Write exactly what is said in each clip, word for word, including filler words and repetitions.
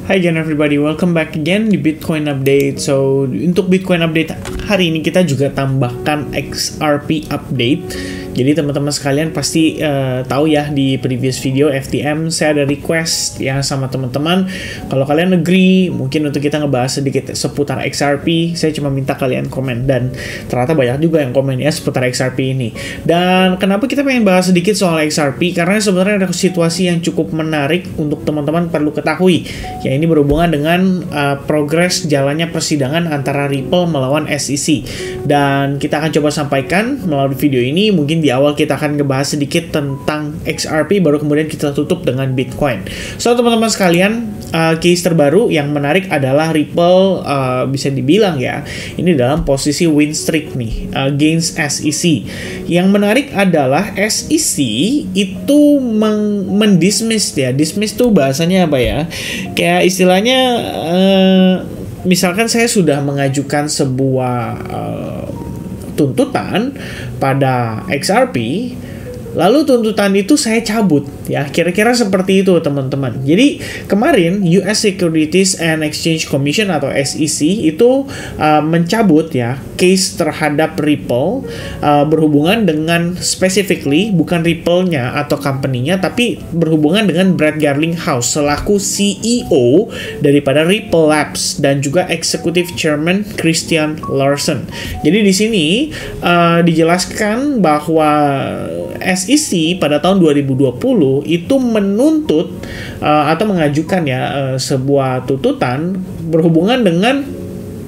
Hi again everybody, welcome back again di Bitcoin Update. So, untuk Bitcoin Update hari ini kita juga tambahkan X R P Update. Jadi teman-teman sekalian pasti uh, tahu ya di previous video F T M saya ada request ya sama teman-teman. Kalau kalian agree, mungkin untuk kita ngebahas sedikit seputar X R P, saya cuma minta kalian komen dan ternyata banyak juga yang komen ya seputar X R P ini. Dan kenapa kita pengen bahas sedikit soal X R P? Karena sebenarnya ada situasi yang cukup menarik untuk teman-teman perlu ketahui. Ya, ini berhubungan dengan uh, progres jalannya persidangan antara Ripple melawan S E C. Dan kita akan coba sampaikan melalui video ini. Mungkin di awal kita akan ngebahas sedikit tentang X R P, baru kemudian kita tutup dengan Bitcoin. So, teman-teman sekalian, uh, case terbaru yang menarik adalah Ripple uh, bisa dibilang ya, ini dalam posisi win streak nih, uh, against S E C. Yang menarik adalah S E C itu mendismiss ya. Dismiss tuh bahasanya apa ya? Kayak istilahnya uh, misalkan saya sudah mengajukan sebuah uh, tuntutan pada X R P, lalu tuntutan itu saya cabut ya, kira-kira seperti itu teman-teman. Jadi kemarin U S Securities and Exchange Commission atau S E C itu uh, mencabut ya case terhadap Ripple uh, berhubungan dengan specifically bukan Ripple-nya atau company-nya, tapi berhubungan dengan Brad Garlinghouse selaku C E O daripada Ripple Labs dan juga Executive Chairman Christian Larsen. Jadi di sini uh, dijelaskan bahwa S E C pada tahun dua ribu dua puluh itu menuntut uh, atau mengajukan ya uh, sebuah tuntutan berhubungan dengan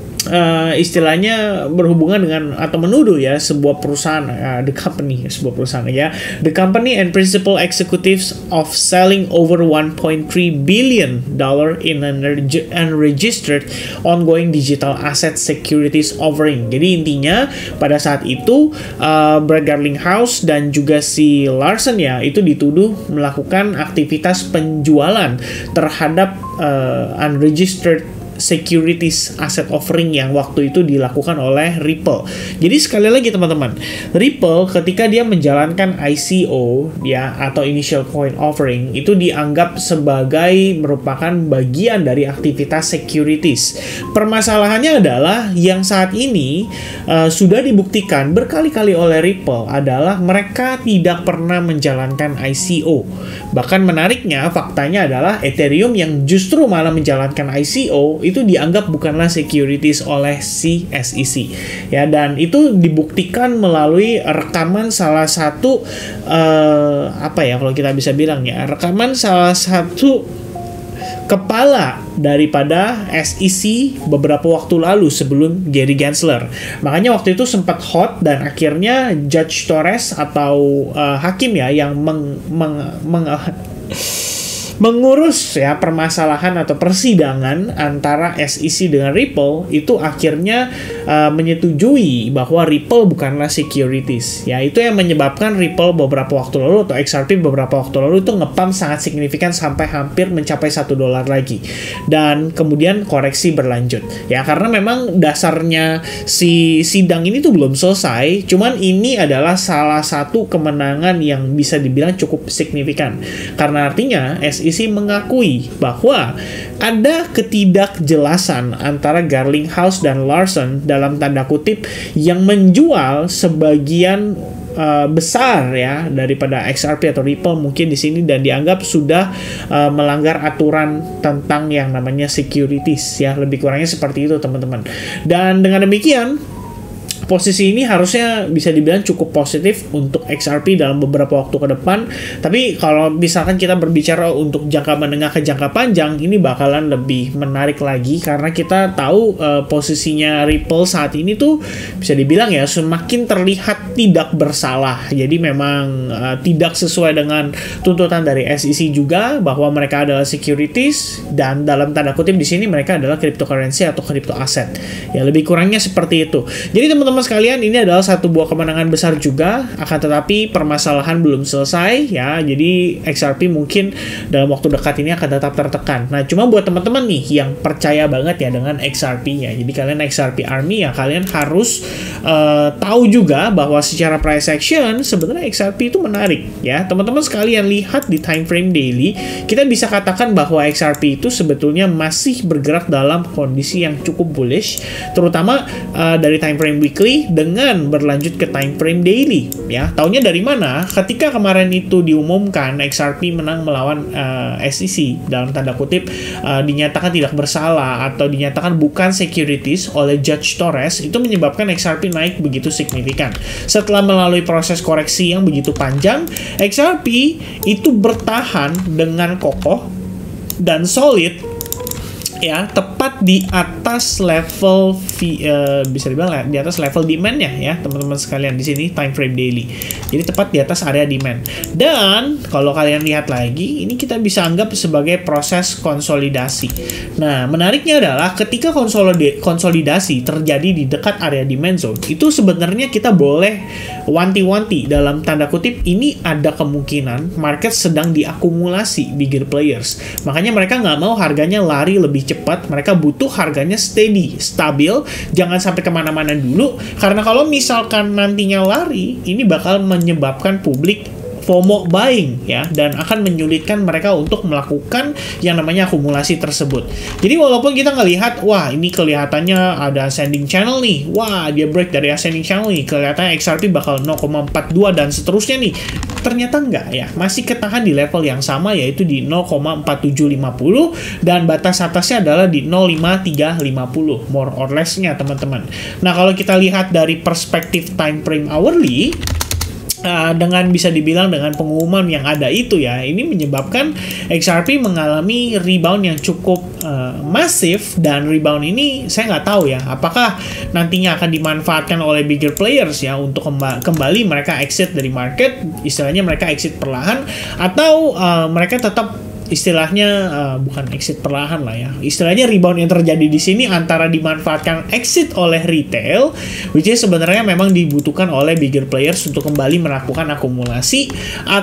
Uh, istilahnya berhubungan dengan atau menuduh ya sebuah perusahaan, uh, the company, sebuah perusahaan ya, the company and principal executives of selling over one point three billion dollar in an unregistered ongoing digital asset securities offering. Jadi intinya pada saat itu uh, Brad Garlinghouse dan juga si Larsen ya itu dituduh melakukan aktivitas penjualan terhadap uh, unregistered securities asset offering yang waktu itu dilakukan oleh Ripple. Jadi sekali lagi teman-teman, Ripple ketika dia menjalankan I C O ya atau initial coin offering itu dianggap sebagai merupakan bagian dari aktivitas securities. Permasalahannya adalah yang saat ini uh, sudah dibuktikan berkali-kali oleh Ripple adalah mereka tidak pernah menjalankan I C O. Bahkan menariknya faktanya adalah Ethereum yang justru malah menjalankan I C O itu dianggap bukanlah securities oleh si S E C ya, dan itu dibuktikan melalui rekaman salah satu uh, apa ya kalau kita bisa bilang ya, rekaman salah satu kepala daripada S E C beberapa waktu lalu sebelum Gary Gensler. Makanya waktu itu sempat hot dan akhirnya Judge Torres atau uh, hakim ya yang meng, meng, meng mengurus ya permasalahan atau persidangan antara S E C dengan Ripple itu akhirnya uh, menyetujui bahwa Ripple bukanlah securities. Ya, itu yang menyebabkan Ripple beberapa waktu lalu atau X R P beberapa waktu lalu itu ngepump sangat signifikan sampai hampir mencapai satu dolar lagi. Dan kemudian koreksi berlanjut. Ya, karena memang dasarnya si sidang ini tuh belum selesai, cuman ini adalah salah satu kemenangan yang bisa dibilang cukup signifikan. Karena artinya S E C mengakui bahwa ada ketidakjelasan antara Garlinghouse dan Larsen dalam tanda kutip yang menjual sebagian uh, besar ya daripada X R P atau Ripple mungkin di sini dan dianggap sudah uh, melanggar aturan tentang yang namanya securities ya, lebih kurangnya seperti itu teman-teman. Dan dengan demikian posisi ini harusnya bisa dibilang cukup positif untuk X R P dalam beberapa waktu ke depan. Tapi kalau misalkan kita berbicara untuk jangka menengah ke jangka panjang, ini bakalan lebih menarik lagi karena kita tahu uh, posisinya Ripple saat ini tuh bisa dibilang ya semakin terlihat tidak bersalah. Jadi memang uh, tidak sesuai dengan tuntutan dari S E C juga bahwa mereka adalah securities dan dalam tanda kutip di sini mereka adalah cryptocurrency atau crypto asset. Ya, lebih kurangnya seperti itu. Jadi teman-teman teman-teman sekalian, ini adalah satu buah kemenangan besar juga, akan tetapi permasalahan belum selesai ya. Jadi X R P mungkin dalam waktu dekat ini akan tetap tertekan. Nah, cuma buat teman-teman nih yang percaya banget ya dengan X R P-nya. Jadi kalian X R P Army ya, kalian harus uh, tahu juga bahwa secara price action sebenarnya X R P itu menarik ya. Teman-teman sekalian lihat di time frame daily, kita bisa katakan bahwa X R P itu sebetulnya masih bergerak dalam kondisi yang cukup bullish, terutama uh, dari time frame weekly dengan berlanjut ke time frame daily ya. Taunya dari mana? Ketika kemarin itu diumumkan X R P menang melawan uh, S E C, dalam tanda kutip uh, dinyatakan tidak bersalah atau dinyatakan bukan securities oleh Judge Torres, itu menyebabkan X R P naik begitu signifikan. Setelah melalui proses koreksi yang begitu panjang, X R P itu bertahan dengan kokoh dan solid ya, tepat di atas level v, uh, bisa dibilang di atas level demand-nya ya teman-teman sekalian di sini time frame daily. Jadi tepat di atas area demand. Dan kalau kalian lihat lagi, ini kita bisa anggap sebagai proses konsolidasi. Nah, menariknya adalah ketika konsolid konsolidasi terjadi di dekat area demand zone, itu sebenarnya kita boleh wanti-wanti dalam tanda kutip ini ada kemungkinan market sedang diakumulasi bigger players. Makanya mereka nggak mau harganya lari lebih cepat, mereka butuh harganya steady, stabil, jangan sampai kemana-mana dulu, karena kalau misalkan nantinya lari, ini bakal menyebabkan publik FOMO buying ya, dan akan menyulitkan mereka untuk melakukan yang namanya akumulasi tersebut. Jadi walaupun kita ngelihat, wah ini kelihatannya ada ascending channel nih, wah dia break dari ascending channel nih, kelihatannya X R P bakal nol koma empat dua dan seterusnya nih, ternyata enggak ya, masih ketahan di level yang sama yaitu di nol koma empat tujuh lima nol dan batas atasnya adalah di nol lima tiga lima nol, more or less-nya teman-teman. Nah, kalau kita lihat dari perspektif time frame hourly, Uh, dengan bisa dibilang dengan pengumuman yang ada itu ya, ini menyebabkan X R P mengalami rebound yang cukup uh, masif, dan rebound ini saya nggak tahu ya apakah nantinya akan dimanfaatkan oleh bigger players ya untuk kemba kembali mereka exit dari market, istilahnya mereka exit perlahan, atau uh, mereka tetap istilahnya uh, bukan exit perlahan lah ya, istilahnya rebound yang terjadi di sini antara dimanfaatkan exit oleh retail, which is sebenarnya memang dibutuhkan oleh bigger players untuk kembali melakukan akumulasi,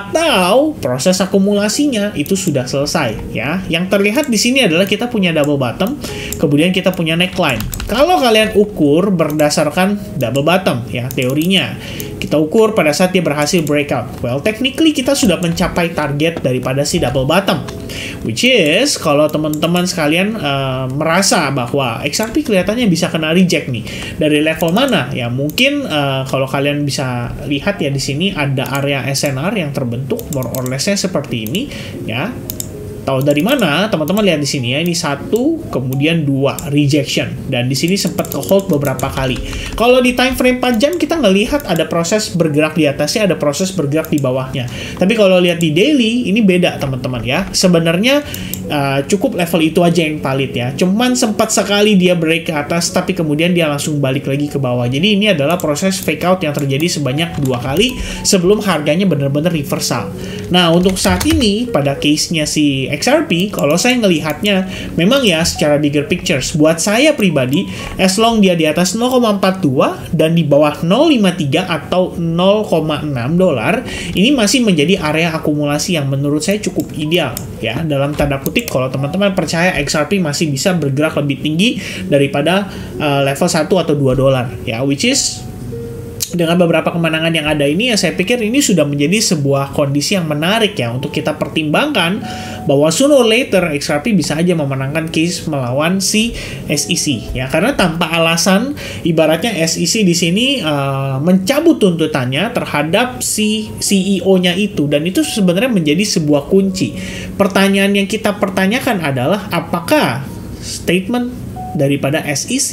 atau proses akumulasinya itu sudah selesai ya. Yang terlihat di sini adalah kita punya double bottom, kemudian kita punya neckline. Kalau kalian ukur berdasarkan double bottom ya teorinya, kita ukur pada saat dia berhasil breakout. Well, technically kita sudah mencapai target daripada si double bottom. Which is, kalau teman-teman sekalian uh, merasa bahwa X R P kelihatannya bisa kena reject nih. Dari level mana? Ya mungkin uh, kalau kalian bisa lihat ya di sini ada area S N R yang terbentuk, more or less-nya seperti ini ya. Tahu dari mana? Teman-teman lihat di sini ya, ini satu, kemudian dua rejection, dan di sini sempat ke hold beberapa kali. Kalau di time frame empat jam kita ngelihat ada proses bergerak di atasnya, ada proses bergerak di bawahnya. Tapi kalau lihat di daily ini beda teman-teman ya. Sebenarnya uh, cukup level itu aja yang valid ya. Cuman sempat sekali dia break ke atas, tapi kemudian dia langsung balik lagi ke bawah. Jadi ini adalah proses fake out yang terjadi sebanyak dua kali sebelum harganya benar-benar reversal. Nah, untuk saat ini pada case-nya si X R P, kalau saya ngelihatnya memang ya secara bigger pictures, buat saya pribadi, as long dia di atas nol koma empat dua dan di bawah nol lima tiga atau nol koma enam dolar, ini masih menjadi area akumulasi yang menurut saya cukup ideal ya. Dalam tanda kutip, kalau teman-teman percaya X R P masih bisa bergerak lebih tinggi daripada uh, level satu atau dua dolar ya, which is dengan beberapa kemenangan yang ada ini ya, saya pikir ini sudah menjadi sebuah kondisi yang menarik ya untuk kita pertimbangkan bahwa sooner or later X R P bisa aja memenangkan case melawan si S E C ya, karena tanpa alasan ibaratnya S E C di sini uh, mencabut tuntutannya terhadap si C E O-nya itu, dan itu sebenarnya menjadi sebuah kunci. Pertanyaan yang kita pertanyakan adalah apakah statement daripada S E C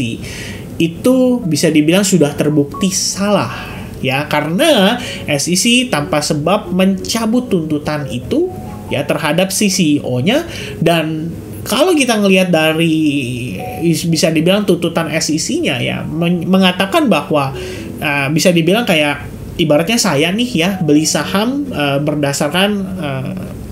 itu bisa dibilang sudah terbukti salah ya, karena S E C tanpa sebab mencabut tuntutan itu ya terhadap si C E O-nya. Dan kalau kita ngelihat dari bisa dibilang tuntutan S E C-nya ya men mengatakan bahwa uh, bisa dibilang kayak ibaratnya saya nih ya beli saham uh, berdasarkan uh,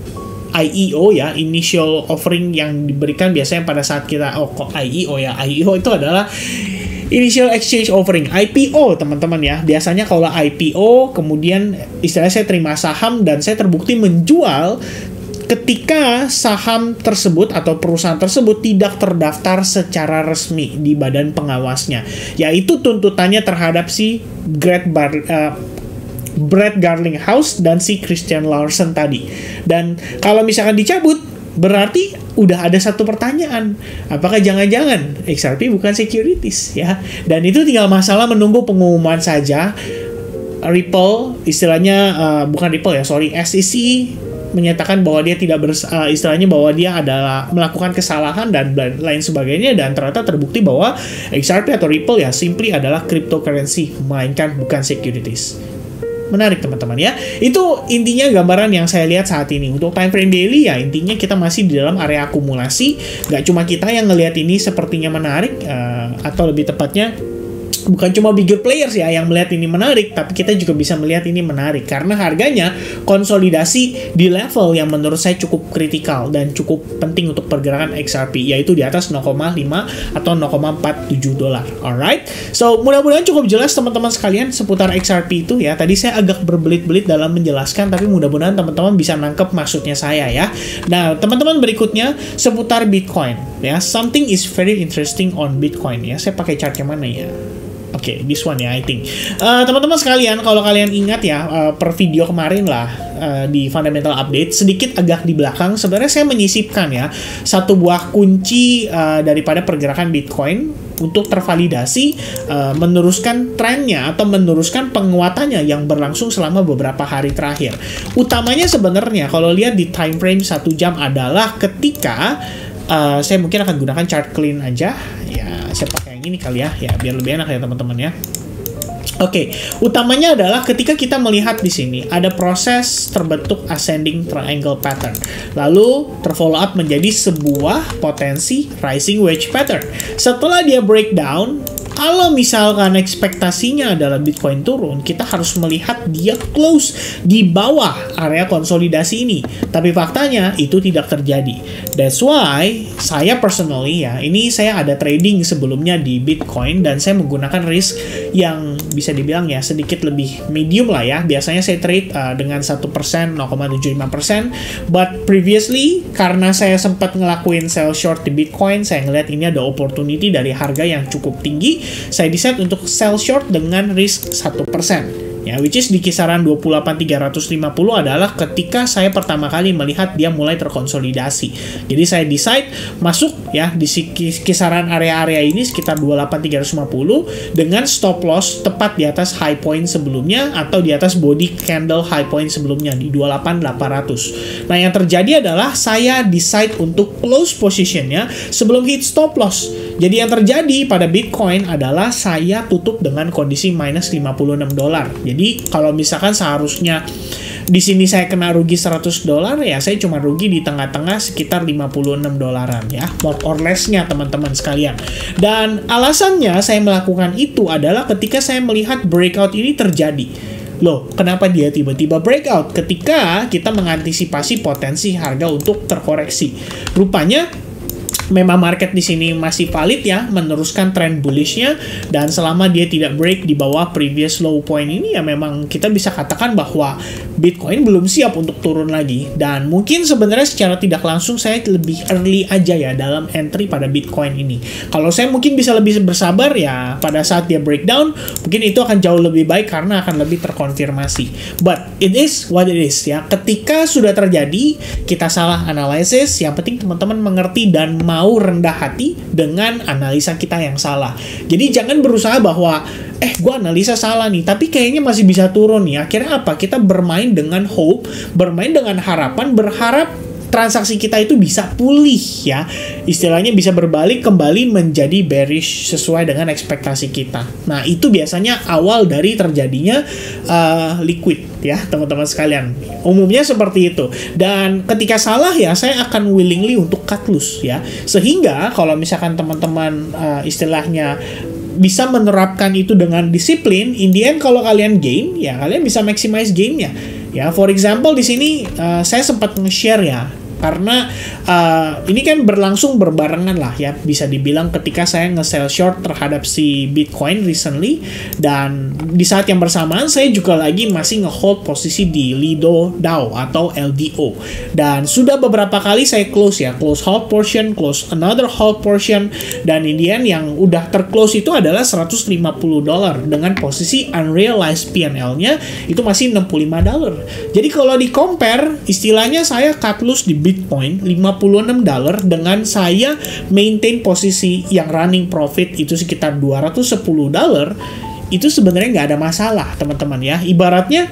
I E O ya, initial offering yang diberikan biasanya pada saat kita, oh kok I E O ya, I E O itu adalah Initial Exchange Offering, I P O teman-teman ya. Biasanya kalau I P O, kemudian istilahnya saya terima saham dan saya terbukti menjual ketika saham tersebut atau perusahaan tersebut tidak terdaftar secara resmi di badan pengawasnya. Yaitu tuntutannya terhadap si Brett Bar, uh, Brett Garlinghouse dan si Christian Larsen tadi. Dan kalau misalkan dicabut, berarti udah ada satu pertanyaan, apakah jangan-jangan X R P bukan securities ya? Dan itu tinggal masalah menunggu pengumuman saja. Ripple istilahnya uh, bukan Ripple ya, sorry, S E C menyatakan bahwa dia tidak bers uh, istilahnya bahwa dia adalah melakukan kesalahan dan lain sebagainya, dan ternyata terbukti bahwa X R P atau Ripple ya simply adalah cryptocurrency melainkan bukan securities. Menarik teman-teman ya. Itu intinya gambaran yang saya lihat saat ini. Untuk time frame daily ya intinya kita masih di dalam area akumulasi. Gak cuma kita yang ngelihat ini sepertinya menarik, uh, atau lebih tepatnya bukan cuma bigger players ya yang melihat ini menarik, tapi kita juga bisa melihat ini menarik karena harganya konsolidasi di level yang menurut saya cukup kritikal dan cukup penting untuk pergerakan X R P, yaitu di atas nol koma lima atau nol koma empat tujuh dolar. Alright, so mudah-mudahan cukup jelas teman-teman sekalian seputar X R P itu ya. Tadi saya agak berbelit-belit dalam menjelaskan, tapi mudah-mudahan teman-teman bisa nangkep maksudnya saya ya. Nah, teman-teman berikutnya seputar Bitcoin ya. Something is very interesting on Bitcoin ya. Saya pakai chartnya mana ya? Oke, okay, this one ya, I think. Uh, teman-teman sekalian, kalau kalian ingat ya, uh, per video kemarin lah, uh, di Fundamental Update, sedikit agak di belakang, sebenarnya saya menyisipkan ya, satu buah kunci uh, daripada pergerakan Bitcoin untuk tervalidasi, uh, meneruskan trennya atau meneruskan penguatannya yang berlangsung selama beberapa hari terakhir. Utamanya sebenarnya, kalau lihat di time frame satu jam adalah ketika, uh, saya mungkin akan gunakan chart clean aja, ya, saya pakai ini kali ya, ya biar lebih enak ya teman-teman ya. Oke, okay. Utamanya adalah ketika kita melihat di sini ada proses terbentuk ascending triangle pattern, lalu terfollow up menjadi sebuah potensi rising wedge pattern. Setelah dia breakdown, kalau misalkan ekspektasinya adalah Bitcoin turun, kita harus melihat dia close di bawah area konsolidasi ini. Tapi faktanya itu tidak terjadi. That's why saya personally ya, ini saya ada trading sebelumnya di Bitcoin dan saya menggunakan risk yang bisa dibilang ya sedikit lebih medium lah ya. Biasanya saya trade uh, dengan satu persen, nol koma tujuh lima persen. But previously, karena saya sempat ngelakuin sell short di Bitcoin, saya ngeliat ini ada opportunity dari harga yang cukup tinggi. Saya decide untuk sell short dengan risk satu persen. Ya, which is di kisaran dua puluh delapan ribu tiga ratus lima puluh adalah ketika saya pertama kali melihat dia mulai terkonsolidasi. Jadi saya decide masuk ya di kisaran area-area ini sekitar dua puluh delapan ribu tiga ratus lima puluh dengan stop loss tepat di atas high point sebelumnya atau di atas body candle high point sebelumnya di dua puluh delapan ribu delapan ratus. Nah, yang terjadi adalah saya decide untuk close positionnya sebelum hit stop loss. Jadi yang terjadi pada Bitcoin adalah saya tutup dengan kondisi minus lima puluh enam dolar. Jadi kalau misalkan seharusnya di sini saya kena rugi seratus dolar, ya saya cuma rugi di tengah-tengah sekitar lima puluh enam dolaran ya, more or less-nya teman-teman sekalian. Dan alasannya saya melakukan itu adalah ketika saya melihat breakout ini terjadi. Loh, kenapa dia tiba-tiba breakout? Ketika kita mengantisipasi potensi harga untuk terkoreksi. Rupanya memang market di sini masih valid ya, meneruskan tren bullish-nya, dan selama dia tidak break di bawah previous low point ini ya memang kita bisa katakan bahwa Bitcoin belum siap untuk turun lagi. Dan mungkin sebenarnya secara tidak langsung saya lebih early aja ya dalam entry pada Bitcoin ini. Kalau saya mungkin bisa lebih bersabar ya pada saat dia breakdown, mungkin itu akan jauh lebih baik karena akan lebih terkonfirmasi. But it is what it is ya. Ketika sudah terjadi, kita salah analisis, yang penting teman-teman mengerti dan mau rendah hati dengan analisa kita yang salah. Jadi jangan berusaha bahwa eh gue analisa salah nih, tapi kayaknya masih bisa turun nih. Akhirnya apa? Kita bermain dengan hope, bermain dengan harapan, berharap transaksi kita itu bisa pulih ya. Istilahnya bisa berbalik kembali menjadi bearish sesuai dengan ekspektasi kita. Nah, itu biasanya awal dari terjadinya uh, liquid ya, teman-teman sekalian. Umumnya seperti itu. Dan ketika salah ya, saya akan willingly untuk cut loss ya. Sehingga kalau misalkan teman-teman uh, istilahnya bisa menerapkan itu dengan disiplin, in the end kalau kalian gain, ya kalian bisa maximize gainnya. Ya, for example di sini uh, saya sempat nge-share ya, karena uh, ini kan berlangsung berbarengan lah ya, bisa dibilang ketika saya nge-sell short terhadap si Bitcoin recently, dan di saat yang bersamaan saya juga lagi masih nge-hold posisi di Lido D A O atau L D O, dan sudah beberapa kali saya close ya, close hold portion, close another hold portion, dan in the end yang udah terclose itu adalah seratus lima puluh dolar dengan posisi unrealized P and L-nya itu masih enam puluh lima dolar. Jadi kalau di compare, istilahnya saya cut loss di Bitcoin lima puluh enam dolar dengan saya maintain posisi yang running profit itu sekitar dua ratus sepuluh dolar, itu sebenarnya nggak ada masalah teman-teman ya. Ibaratnya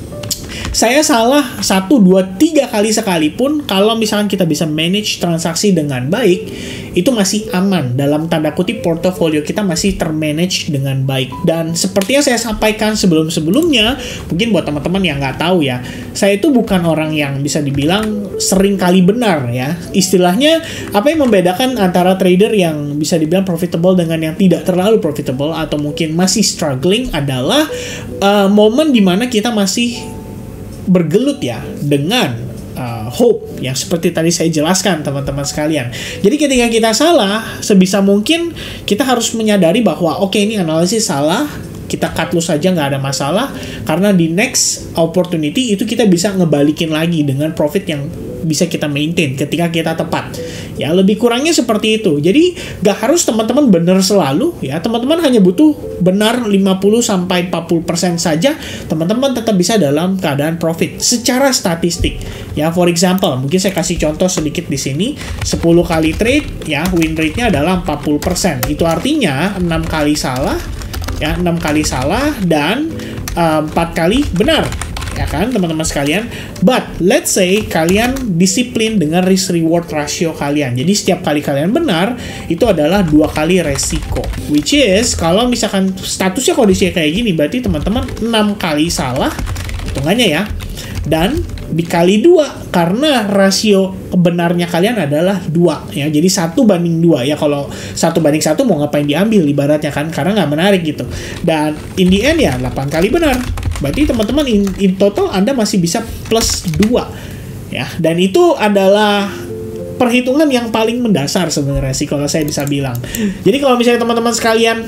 saya salah satu, dua, tiga kali sekalipun, kalau misalkan kita bisa manage transaksi dengan baik, itu masih aman. Dalam tanda kutip, portofolio kita masih termanage dengan baik. Dan seperti yang saya sampaikan sebelum-sebelumnya, mungkin buat teman-teman yang nggak tahu ya, saya itu bukan orang yang bisa dibilang sering kali benar ya. Istilahnya, apa yang membedakan antara trader yang bisa dibilang profitable dengan yang tidak terlalu profitable, atau mungkin masih struggling adalah uh, momen dimana kita masih bergelut ya dengan uh, hope yang seperti tadi saya jelaskan teman-teman sekalian. Jadi ketika kita salah, sebisa mungkin kita harus menyadari bahwa oke okay, ini analisis salah, kita cut loss saja nggak ada masalah, karena di next opportunity itu kita bisa ngebalikin lagi dengan profit yang bisa kita maintain ketika kita tepat. Ya, lebih kurangnya seperti itu. Jadi nggak harus teman-teman benar selalu ya. Teman-teman hanya butuh benar lima puluh sampai empat puluh persen saja, teman-teman tetap bisa dalam keadaan profit secara statistik. Ya, for example, mungkin saya kasih contoh sedikit di sini. sepuluh kali trade ya, win rate-nya adalah empat puluh persen. Itu artinya enam kali salah ya, enam kali salah dan uh, empat kali benar. Ya kan teman-teman sekalian. But let's say kalian disiplin dengan risk reward ratio kalian. Jadi setiap kali kalian benar itu adalah dua kali resiko. Which is kalau misalkan statusnya kondisinya kayak gini, berarti teman-teman enam kali salah hitungannya ya. Dan dikali dua karena rasio kebenarnya kalian adalah dua ya. Jadi satu banding dua ya. Kalau satu banding satu mau ngapain diambil ibaratnya kan, karena nggak menarik gitu. Dan in the end ya delapan kali benar. Berarti teman-teman in, in total Anda masih bisa plus dua ya. Dan itu adalah perhitungan yang paling mendasar sebenarnya sih kalau saya bisa bilang. Jadi kalau misalnya teman-teman sekalian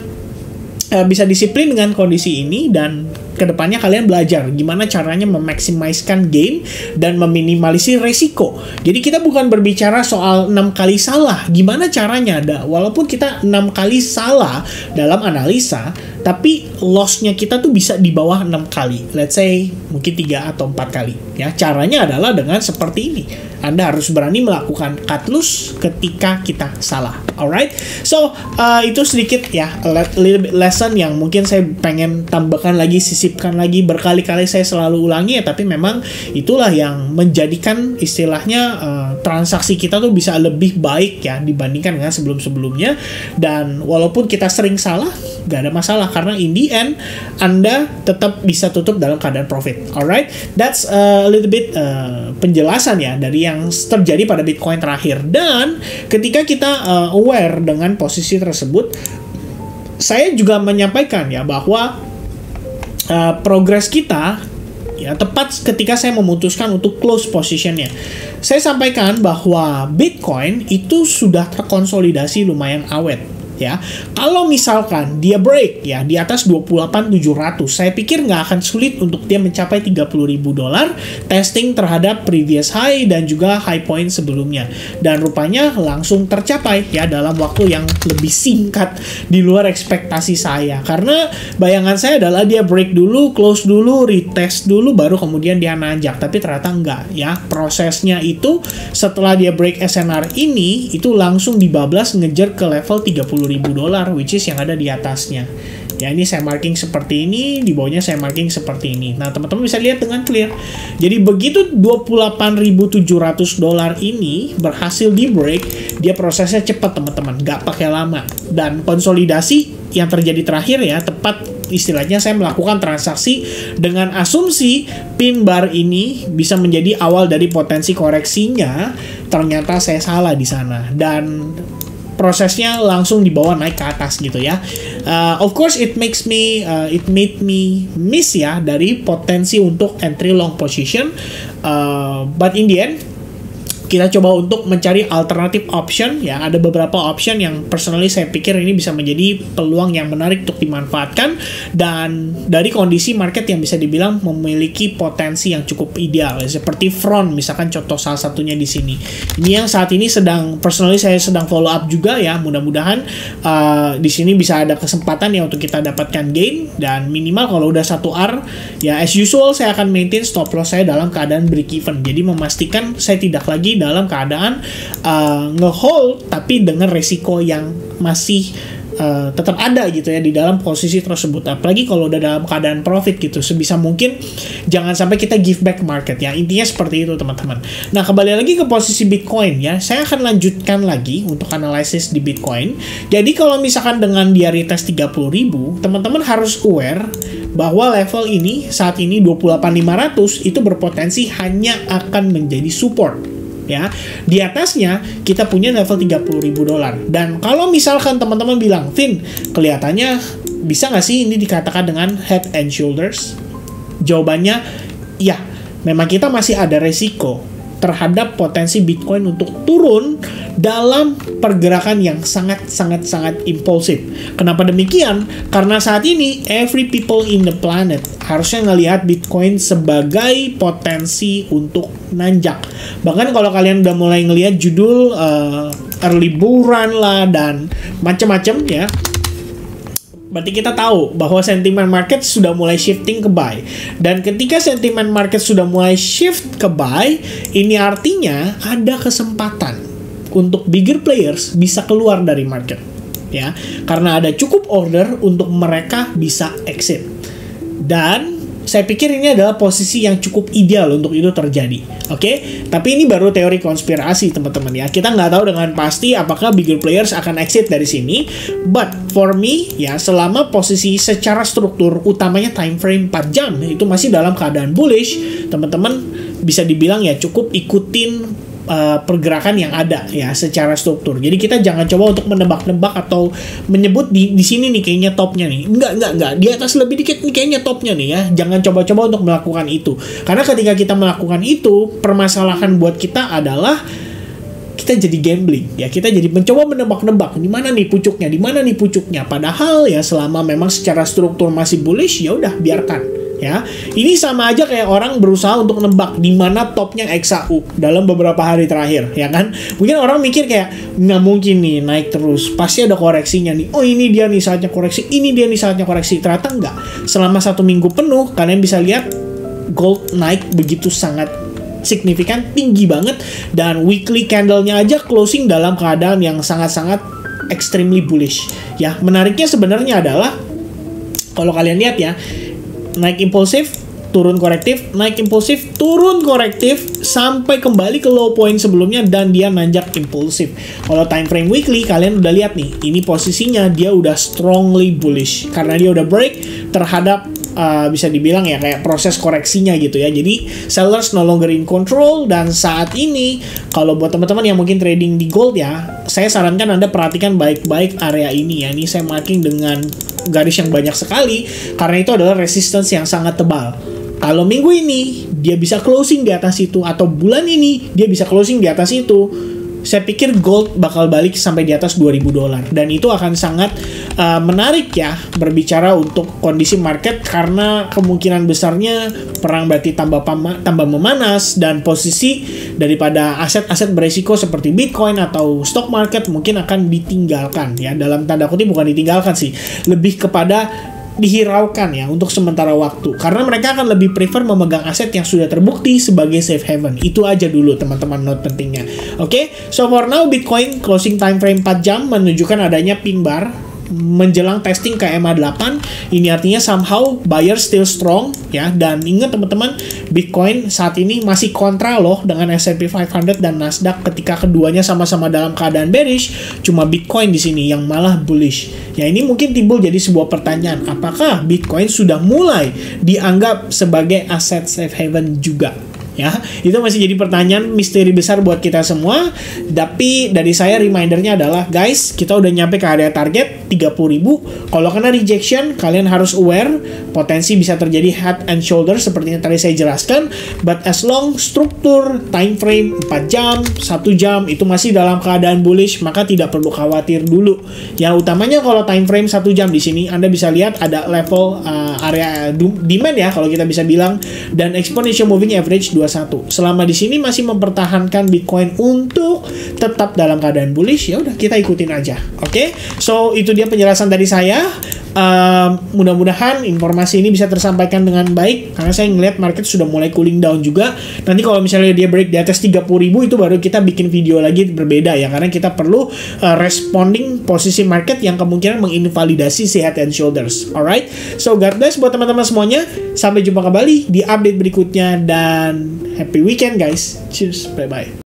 uh, bisa disiplin dengan kondisi ini, dan kedepannya kalian belajar gimana caranya memaksimalkan gain dan meminimalisir resiko. Jadi kita bukan berbicara soal enam kali salah, gimana caranya ada. Walaupun kita enam kali salah dalam analisa, tapi loss-nya kita tuh bisa di bawah enam kali. Let's say mungkin tiga atau empat kali. Ya, caranya adalah dengan seperti ini. Anda harus berani melakukan cut loss ketika kita salah. Alright? So, uh, itu sedikit ya, a little bit lesson yang mungkin saya pengen tambahkan lagi, sisipkan lagi, berkali-kali saya selalu ulangi ya, tapi memang itulah yang menjadikan istilahnya uh, transaksi kita tuh bisa lebih baik ya dibandingkan dengan sebelum-sebelumnya. Dan walaupun kita sering salah, gak ada masalah, karena in the end Anda tetap bisa tutup dalam keadaan profit. Alright? That's a little bit uh, penjelasan ya dari yang terjadi pada Bitcoin terakhir. Dan ketika kita uh, aware dengan posisi tersebut, saya juga menyampaikan ya bahwa uh, progres kita ya tepat ketika saya memutuskan untuk close positionnya. Saya sampaikan bahwa Bitcoin itu sudah terkonsolidasi lumayan awet. Ya, kalau misalkan dia break ya di atas dua puluh delapan ribu tujuh ratus, saya pikir nggak akan sulit untuk dia mencapai tiga puluh ribu dolar, testing terhadap previous high dan juga high point sebelumnya. Dan rupanya langsung tercapai ya dalam waktu yang lebih singkat di luar ekspektasi saya. Karena bayangan saya adalah dia break dulu, close dulu, retest dulu, baru kemudian dia nanjak. Tapi ternyata enggak ya. Prosesnya itu setelah dia break S N R ini, itu langsung dibablas ngejar ke level tiga puluh ribu dolar, which is yang ada di atasnya. Ya, ini saya marking seperti ini, di bawahnya saya marking seperti ini. Nah, teman-teman bisa lihat dengan clear. Jadi begitu dua puluh delapan ribu tujuh ratus dolar ini berhasil di break, dia prosesnya cepat teman-teman, nggak pakai lama. Dan konsolidasi yang terjadi terakhir ya, tepat istilahnya saya melakukan transaksi dengan asumsi pin bar ini bisa menjadi awal dari potensi koreksinya. Ternyata saya salah di sana, dan prosesnya langsung dibawa naik ke atas gitu ya. Uh, of course it makes me uh, it made me miss ya dari potensi untuk entry long position. Uh, but in the end kita coba untuk mencari alternatif option ya. Ada beberapa option yang personally saya pikir ini bisa menjadi peluang yang menarik untuk dimanfaatkan, dan dari kondisi market yang bisa dibilang memiliki potensi yang cukup ideal ya, seperti Front misalkan contoh salah satunya di sini. Ini yang saat ini sedang personally saya sedang follow up juga ya. Mudah-mudahan uh, di sini bisa ada kesempatan ya untuk kita dapatkan gain, dan minimal kalau udah satu R ya as usual saya akan maintain stop loss saya dalam keadaan break even. Jadi memastikan saya tidak lagi dalam keadaan uh, nge-hold tapi dengan resiko yang masih uh, tetap ada gitu ya di dalam posisi tersebut. Apalagi kalau udah dalam keadaan profit gitu, sebisa mungkin jangan sampai kita give back market ya. Intinya seperti itu teman-teman. Nah, kembali lagi ke posisi Bitcoin ya. Saya akan lanjutkan lagi untuk analisis di Bitcoin. Jadi kalau misalkan dengan dia retest tiga puluh ribu, teman-teman harus aware bahwa level ini saat ini dua puluh delapan ribu lima ratus itu berpotensi hanya akan menjadi support ya. Di atasnya kita punya level tiga puluh ribu dolar. Dan kalau misalkan teman-teman bilang, Vin, kelihatannya bisa nggak sih ini dikatakan dengan head and shoulders? Jawabannya ya, memang kita masih ada resiko terhadap potensi Bitcoin untuk turun dalam pergerakan yang sangat-sangat-sangat impulsif. Kenapa demikian? Karena saat ini every people in the planet harusnya ngelihat Bitcoin sebagai potensi untuk nanjak. Bahkan kalau kalian udah mulai ngelihat judul uh, early bull run lah dan macam-macam ya, berarti kita tahu bahwa sentimen market sudah mulai shifting ke buy. Dan ketika sentimen market sudah mulai shift ke buy, ini artinya ada kesempatan untuk bigger players bisa keluar dari market ya, karena ada cukup order untuk mereka bisa exit. Dan saya pikir ini adalah posisi yang cukup ideal untuk itu terjadi. Oke, okay? Tapi ini baru teori konspirasi teman-teman ya. Kita nggak tahu dengan pasti apakah bigger players akan exit dari sini. But for me ya, selama posisi secara struktur utamanya time frame empat jam itu masih dalam keadaan bullish, teman-teman bisa dibilang ya cukup ikutin Uh, pergerakan yang ada ya secara struktur. Jadi kita jangan coba untuk menebak-nebak atau menyebut di di sini nih kayaknya topnya nih. Enggak, enggak, enggak. Di atas lebih dikit nih kayaknya topnya nih ya. Jangan coba-coba untuk melakukan itu. Karena ketika kita melakukan itu, permasalahan buat kita adalah kita jadi gambling ya. Kita jadi mencoba menebak-nebak di mana nih pucuknya, di mana nih pucuknya. Padahal ya selama memang secara struktur masih bullish, ya udah biarkan. Ya, ini sama aja kayak orang berusaha untuk nebak di mana topnya X A U dalam beberapa hari terakhir, ya kan? Mungkin orang mikir kayak nggak mungkin nih naik terus, pasti ada koreksinya nih. Oh ini dia nih saatnya koreksi, ini dia nih saatnya koreksi. Ternyata nggak. Selama satu minggu penuh, kalian bisa lihat gold naik begitu sangat signifikan, tinggi banget, dan weekly candle-nya aja closing dalam keadaan yang sangat-sangat extremely bullish. Ya, menariknya sebenarnya adalah kalau kalian lihat ya, naik impulsif, turun korektif, naik impulsif, turun korektif, sampai kembali ke low point sebelumnya dan dia nanjak impulsif. Kalau time frame weekly, kalian udah lihat nih, ini posisinya dia udah strongly bullish karena dia udah break terhadap uh, bisa dibilang ya kayak proses koreksinya gitu ya. Jadi sellers no longer in control, dan saat ini kalau buat teman-teman yang mungkin trading di gold ya, saya sarankan Anda perhatikan baik-baik area ini ya. Ini saya marking dengan garis yang banyak sekali karena itu adalah resistance yang sangat tebal. Kalau minggu ini dia bisa closing di atas itu, atau bulan ini dia bisa closing di atas itu, saya pikir gold bakal balik sampai di atas dua ribu dolar, dan itu akan sangat uh, menarik ya berbicara untuk kondisi market, karena kemungkinan besarnya perang berarti tambah pama, tambah memanas, dan posisi daripada aset-aset beresiko seperti Bitcoin atau stock market mungkin akan ditinggalkan ya, dalam tanda kutip bukan ditinggalkan sih, lebih kepada dihiraukan ya untuk sementara waktu, karena mereka akan lebih prefer memegang aset yang sudah terbukti sebagai safe haven. Itu aja dulu teman-teman note pentingnya. Oke, okay? So for now Bitcoin closing time frame empat jam menunjukkan adanya pin bar menjelang testing ke E M A delapan. Ini artinya somehow buyer still strong ya, dan ingat teman-teman, Bitcoin saat ini masih kontra loh dengan S and P lima ratus dan Nasdaq ketika keduanya sama-sama dalam keadaan bearish. Cuma Bitcoin di sini yang malah bullish. Ya, ini mungkin timbul jadi sebuah pertanyaan, apakah Bitcoin sudah mulai dianggap sebagai aset safe haven juga? ya. Itu masih jadi pertanyaan misteri besar buat kita semua. Tapi dari saya remindernya adalah guys, kita udah nyampe ke area target tiga puluh ribu. Kalau kena rejection, kalian harus aware potensi bisa terjadi head and shoulder seperti yang tadi saya jelaskan. But as long struktur time frame empat jam, satu jam itu masih dalam keadaan bullish, maka tidak perlu khawatir dulu. Yang utamanya kalau time frame satu jam di sini Anda bisa lihat ada level uh, area demand ya kalau kita bisa bilang, dan exponential moving average dua puluh satu. Selama di sini masih mempertahankan Bitcoin untuk tetap dalam keadaan bullish, ya udah kita ikutin aja. Oke. Okay? So itu dia penjelasan dari saya. Uh, mudah-mudahan informasi ini bisa tersampaikan dengan baik karena saya ngeliat market sudah mulai cooling down juga. Nanti kalau misalnya dia break di atas tiga puluh ribu itu baru kita bikin video lagi berbeda ya, karena kita perlu uh, responding posisi market yang kemungkinan menginvalidasi si head and shoulders. Alright, so God bless buat teman-teman semuanya. Sampai jumpa kembali di update berikutnya dan happy weekend guys. Cheers, bye bye.